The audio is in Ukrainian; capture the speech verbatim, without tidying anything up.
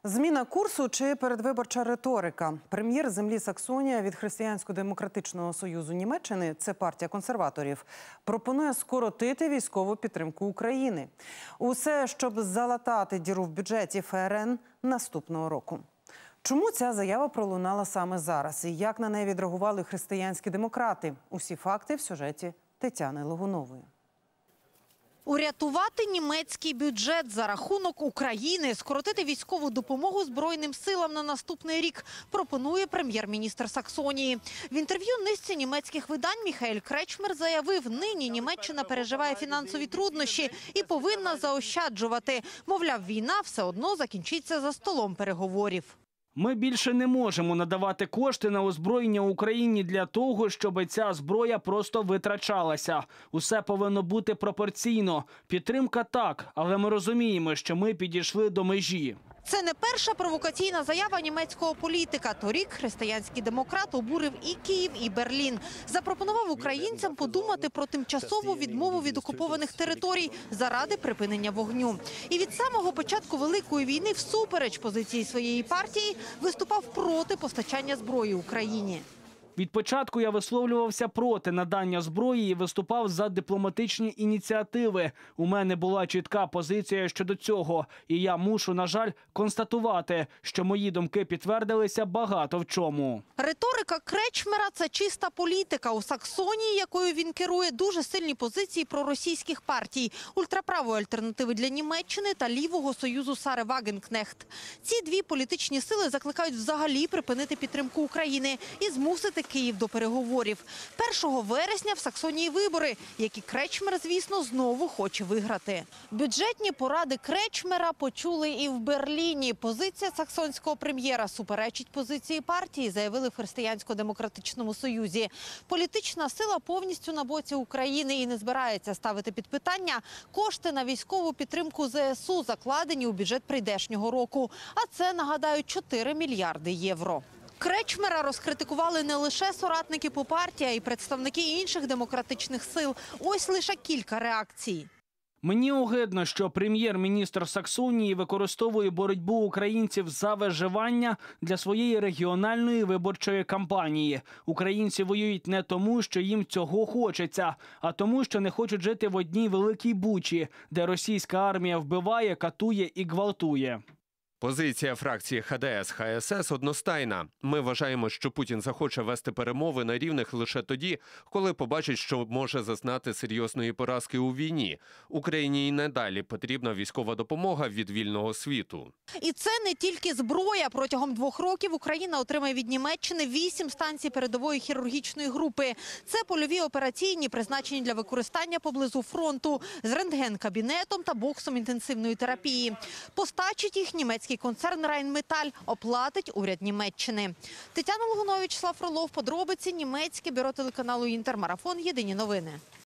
Зміна курсу чи передвиборча риторика? Прем'єр землі Саксонія від Християнсько-демократичного союзу Німеччини, це партія консерваторів, пропонує скоротити військову підтримку України. Усе, щоб залатати діру в бюджеті ФРН наступного року. Чому ця заява пролунала саме зараз? І як на неї відреагували християнські демократи? Усі факти в сюжеті Тетяни Логунової. Урятувати німецький бюджет за рахунок України, скоротити військову допомогу Збройним силам на наступний рік пропонує прем'єр-міністр Саксонії. В інтерв'ю низці німецьких видань Міхаель Кречмер заявив, нині Німеччина переживає фінансові труднощі і повинна заощаджувати. Мовляв, війна все одно закінчиться за столом переговорів. Ми більше не можемо надавати кошти на озброєння Україні для того, щоб ця зброя просто витрачалася. Усе повинно бути пропорційно. Підтримка так, але ми розуміємо, що ми підійшли до межі. Це не перша провокаційна заява німецького політика. Торік християнський демократ обурив і Київ, і Берлін. Запропонував українцям подумати про тимчасову відмову від окупованих територій заради припинення вогню. І від самого початку Великої війни, всупереч позиції своєї партії, виступав проти постачання зброї Україні. Від початку я висловлювався проти надання зброї і виступав за дипломатичні ініціативи. У мене була чітка позиція щодо цього. І я мушу, на жаль, констатувати, що мої думки підтвердилися багато в чому. Риторика Кречмера – це чиста політика. У Саксонії, якою він керує, дуже сильні позиції проросійських партій, ультраправої альтернативи для Німеччини та лівого союзу Сари Вагенкнехт. Ці дві політичні сили закликають взагалі припинити підтримку України і змусити Київ до переговорів. першого вересня в Саксонії вибори, які Кречмер, звісно, знову хоче виграти. Бюджетні поради Кречмера почули і в Берліні. Позиція саксонського прем'єра суперечить позиції партії, заявили в Християнсько-демократичному союзі. Політична сила повністю на боці України і не збирається ставити під питання кошти на військову підтримку ЗСУ, закладені у бюджет прийдешнього року. А це, нагадаю, чотири мільярди євро. Кречмера розкритикували не лише соратники по партії, а й представники інших демократичних сил. Ось лише кілька реакцій. Мені огидно, що прем'єр-міністр Саксонії використовує боротьбу українців за виживання для своєї регіональної виборчої кампанії. Українці воюють не тому, що їм цього хочеться, а тому, що не хочуть жити в одній великій Бучі, де російська армія вбиває, катує і гвалтує. Позиція фракції ХДС-ХСС одностайна. Ми вважаємо, що Путін захоче вести перемови на рівних лише тоді, коли побачить, що може зазнати серйозної поразки у війні. Україні і надалі потрібна військова допомога від вільного світу. І це не тільки зброя. Протягом двох років Україна отримає від Німеччини вісім станцій передової хірургічної групи. Це польові операційні, призначені для використання поблизу фронту, з рентген-кабінетом та боксом інтенсивної терапії. Постачить їх німецький концерн «Райнметаль», оплатить уряд Німеччини. Тетяна Логунова, Вячеслав Фролов, подробиці, німецьке бюро телеканалу «Інтер», марафон, єдині новини.